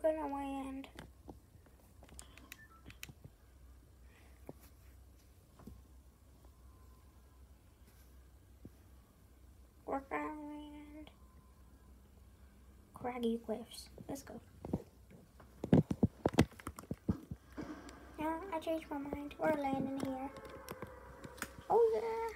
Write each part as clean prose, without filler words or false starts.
gonna land. We're gonna land. Craggy Cliffs. Let's go. Yeah, I changed my mind. We're landing here. Oh yeah.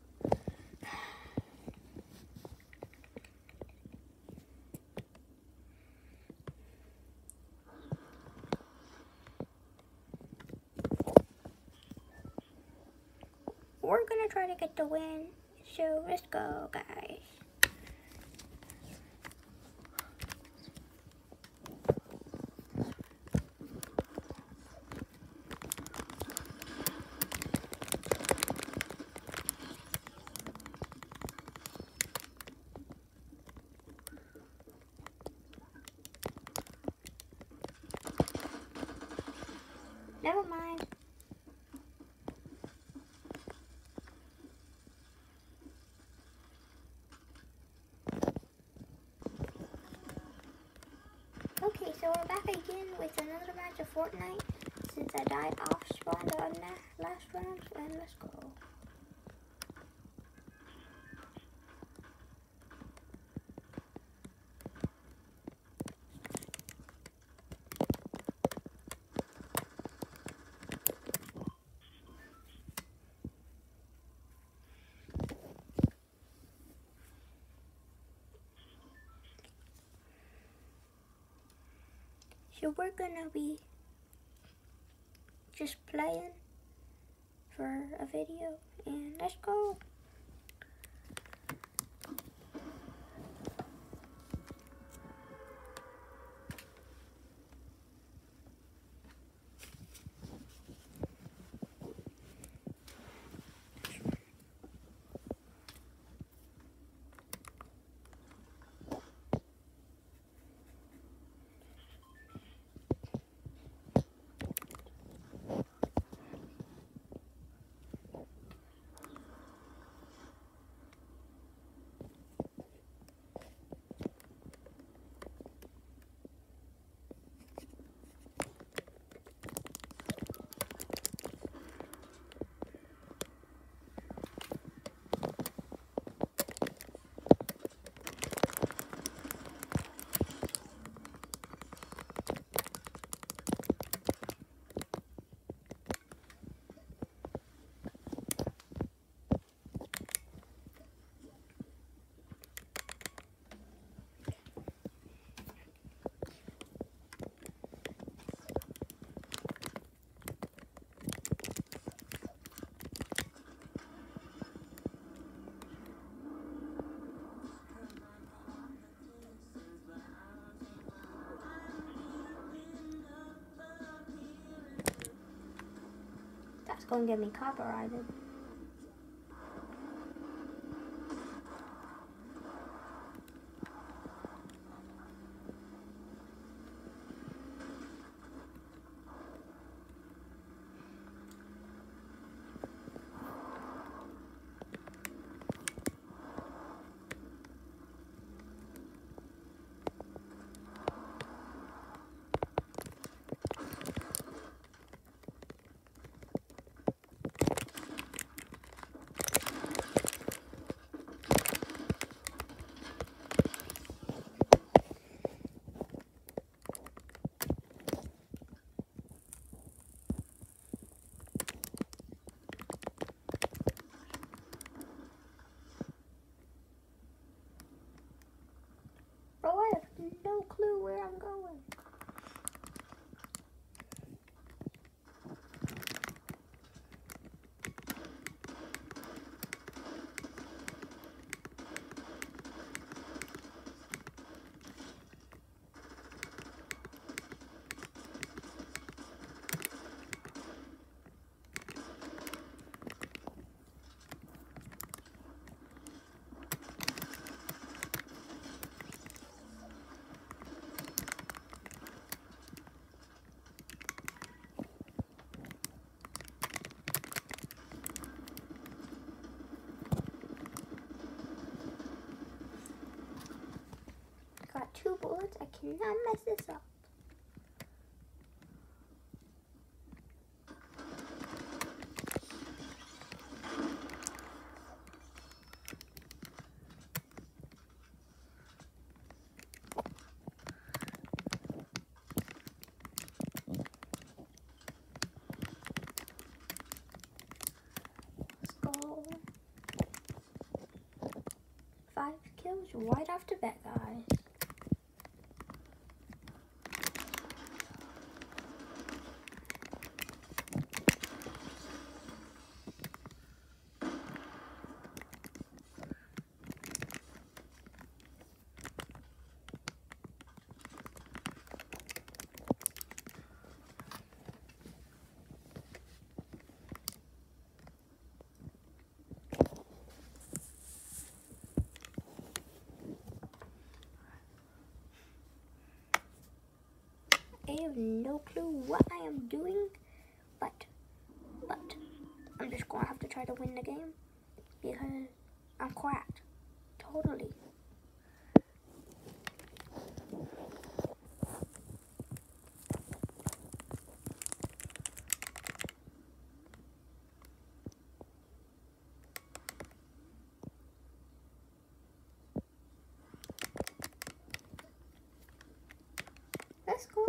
We're gonna try to get the win. So let's go, guys. Never mind. Okay, so we're back again with another match of Fortnite since I died off spawn the last round, and let's go. So we're gonna be just playing for a video, and let's go. That's gonna get me copyrighted. Bro, I have no clue where I'm going. Got 2 bullets. I cannot mess this up. kills right off the bat, guys. I have no clue what I am doing, but I'm just gonna have to try to win the game because I'm cracked. Totally. Let's go.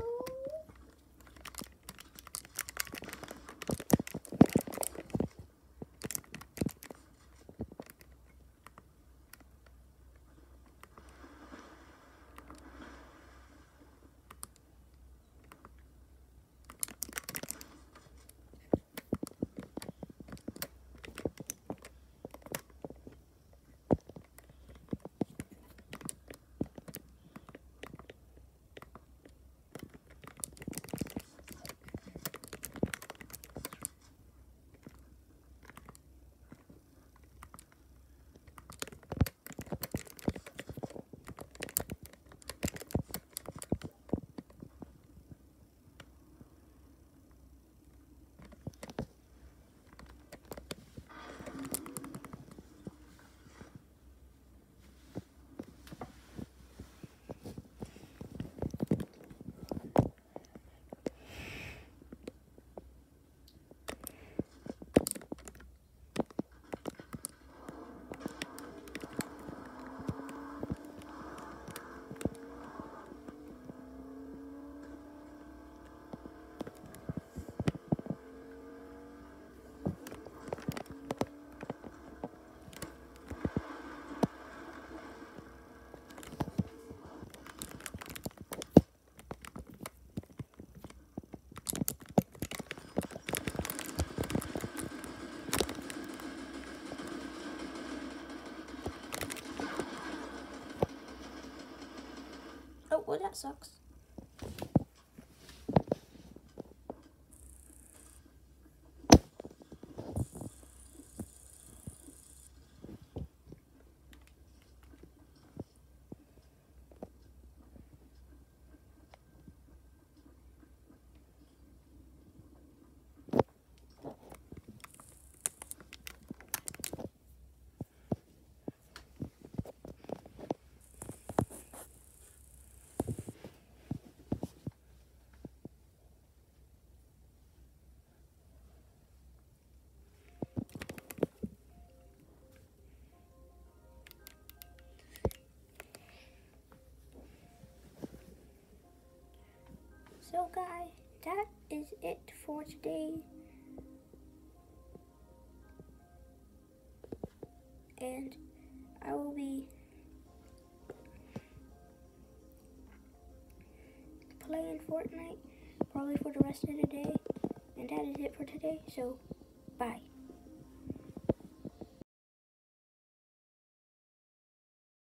Oh, well, that sucks. So guys, that is it for today. And I will be playing Fortnite probably for the rest of the day. And that is it for today. So, bye.